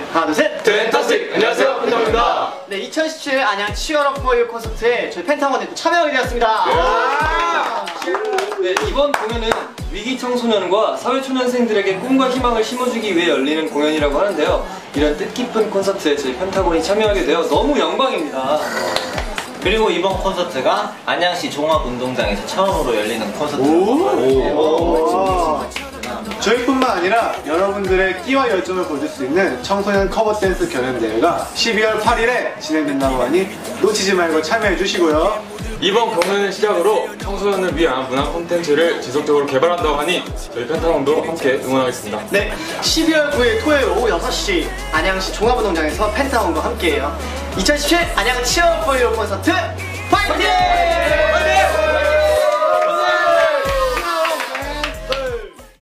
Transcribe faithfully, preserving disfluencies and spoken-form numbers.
하나 둘 셋! 펜타스틱! 안녕하세요, 펜타곤입니다. 네, 이천십칠 안양 치얼업 포유 콘서트에 저희 펜타곤이 또 참여하게 되었습니다. 네, 이번 공연은 위기 청소년과 사회초년생들에게 꿈과 희망을 심어주기 위해 열리는 공연이라고 하는데요. 이런 뜻깊은 콘서트에 저희 펜타곤이 참여하게 되어 너무 영광입니다. 그리고 이번 콘서트가 안양시 종합운동장에서 처음으로 열리는 콘서트입니다. 저희뿐만 아니라 여러분들의 끼와 열정을 보여줄 수 있는 청소년 커버 댄스 경연대회가 십이월 팔일에 진행된다고 하니 놓치지 말고 참여해 주시고요. 이번 공연을 시작으로 청소년을 위한 문화 콘텐츠를 지속적으로 개발한다고 하니 저희 펜타곤도 함께 응원하겠습니다. 네, 십이월 구일 토요일 오후 여섯 시 안양시 종합운동장에서 펜타곤과 함께해요. 이천십칠 안양 치얼업 포유 콘서트 파이팅!